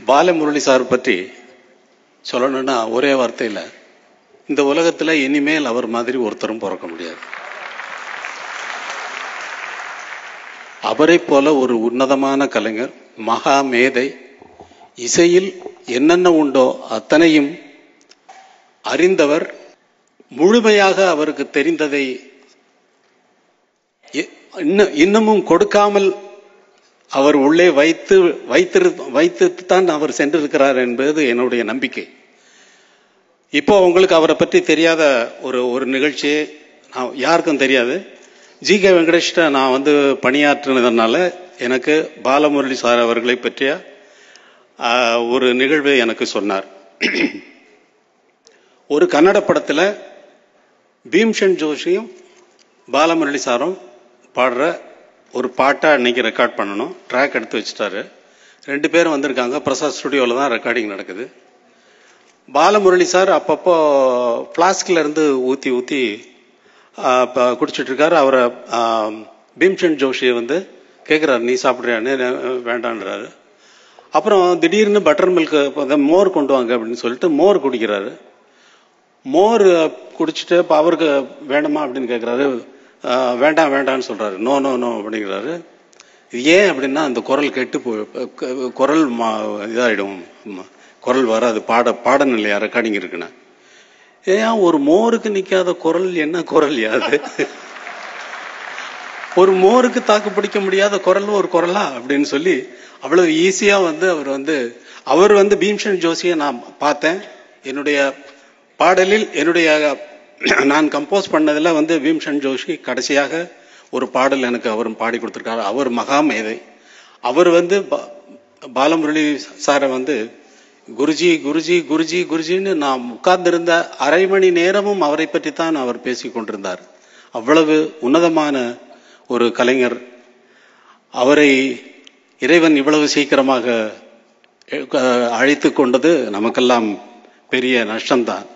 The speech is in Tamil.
பாலமுரளி சார் பற்றி சொல்லணும்னா ஒரே வார்த்தையில், இந்த உலகத்தில் இனிமேல் அவர் மாதிரி ஒருத்தரும் பிறக்க முடியாது. அவரை போல ஒரு உன்னதமான கலைஞர், மகா மேதை, இசையில் என்னென்ன உண்டோ அத்தனையும் அறிந்தவர். முழுமையாக அவருக்கு தெரிந்ததை இன்னமும் கொடுக்காமல் அவர் உள்ளே வைத்துத்தான் அவர் சென்றிருக்கிறார் என்பது என்னுடைய நம்பிக்கை. இப்போ உங்களுக்கு அவரை பற்றி தெரியாத ஒரு நிகழ்ச்சியே யாருக்கும் தெரியாது. ஜி.கே. வெங்கடேஷ்ட நான் பணியாற்றினதுனால எனக்கு பாலமுரளி சார் அவர்களை பற்றிய ஒரு நிகழ்வை எனக்கு சொன்னார். ஒரு கன்னட படத்தில் பீம்சென் ஜோஷியும் பாலமுரளி சாரும் பாடுற ஒரு பாட்டை அன்னைக்கு ரெக்கார்ட் பண்ணணும். ட்ராக் எடுத்து வச்சுட்டாரு. 2 பேரும் வந்திருக்காங்க. பிரசாத் ஸ்டுடியோவில் தான் ரெக்கார்டிங் நடக்குது. பாலமுரளி சார் அப்பப்போ ஃப்ளாஸ்கில் இருந்து ஊற்றி குடிச்சிட்டு இருக்காரு. அவரை பீம்சென் ஜோஷியை கேட்குறாரு, நீ சாப்பிட்றியான்னு. வேண்டான்றாரு. அப்புறம் திடீர்னு பட்டர் மில்க் மோர் கொண்டு வாங்க அப்படின்னு சொல்லிட்டு மோர் குடிக்கிறாரு. மோர் குடிச்சிட்டு இப்போ அவருக்கு வேண்டாமா அப்படின்னு கேட்குறாரு. வேண்டாம் வேண்டான்னு சொல்கிறாரு. நோ நோ நோ அப்படிங்கிறாரு. ஏன் அப்படின்னா அந்த குரல் கெட்டு குரல் இதாகிடும், குரல் வராது, பாடணும் இல்லையா, ரெக்கார்டிங் இருக்குன்னா. ஏன் ஒரு மோருக்கு நிற்காத குரல் என்ன குரல் யாது? ஒரு மோருக்கு தாக்கு பிடிக்க முடியாத குரல் ஒரு குரலா அப்படின்னு சொல்லி அவ்வளவு ஈஸியா அவர் பீம்சென் ஜோஷியை நான் பார்த்தேன். என்னுடைய பாடலில் நான் கம்போஸ் பண்ணதில் பீம்சென் ஜோஷி கடைசியாக ஒரு பாடல் எனக்கு அவர் பாடி கொடுத்துருக்காரு. அவர் மகா மேதை. அவர் பாலமுரளி சாரை குருஜி குருஜி குருஜி குருஜின்னு நான் உட்கார்ந்திருந்த அரை மணி நேரமும் அவரை பற்றி தான் அவர் பேசி கொண்டிருந்தார். அவ்வளவு உன்னதமான ஒரு கலைஞர். அவரை இறைவன் இவ்வளவு சீக்கிரமாக அழைத்து கொண்டது நமக்கெல்லாம் பெரிய நஷ்டம்தான்.